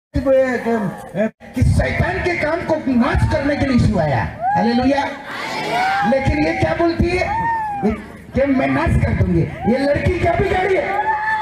कि शैतान के काम को नाश करने के लिए यीशु आया। हालेलुया। लेकिन ये क्या बोलती है कि मैं नाश कर दूंगी। ये लड़की क्या बिगाड़ी है?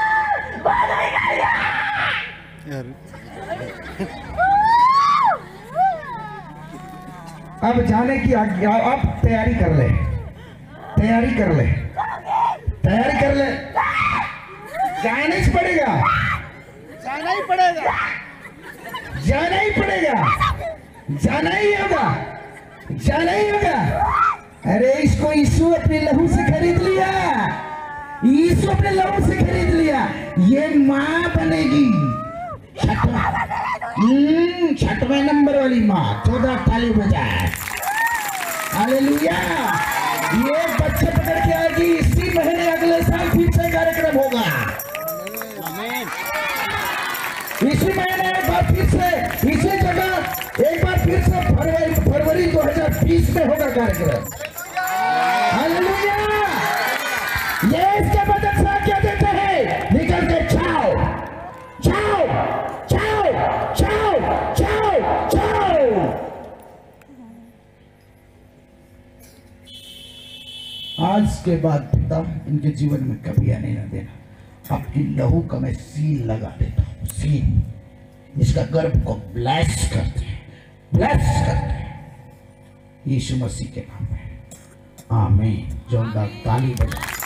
अब जाने की आज्ञा। अब तैयारी कर ले, तैयारी कर ले, तैयारी कर ले। जाना ही पड़ेगा, जाना ही पड़ेगा, जाना ही पड़ेगा, जाना ही होगा, जाना ही होगा। अरे इसको यीशु अपने लहू से खरीद लिया, यीशु अपने लहू से खरीद लिया। ये माँ बनेगी, छठवें नंबर वाली माँ। 14 ताली बजाए। हालेलुया। ये बच्चे पकड़ के आएगी। इसी महीने अगले साल फिर से कार्यक्रम होगा। इसी महीने एक बार फिर से इसी जगह एक बार फिर से फरवरी 2020 में होगा कार्यक्रम। हालेलुया। ये इसके बदल से क्या देते हैं? निकल के जाओ, जाओ, जाओ, जाओ, जाओ, जाओ। आज के बाद पिता इनके जीवन में कभी आने न देना। आपकी लहू का मैं सील लगा देता हूँ, सील। इसका गर्भ को ब्लेस करते हैं, ब्लेस करते हैं यीशु मसीह के नाम में। आमीन। जोरदार ताली बजाओ।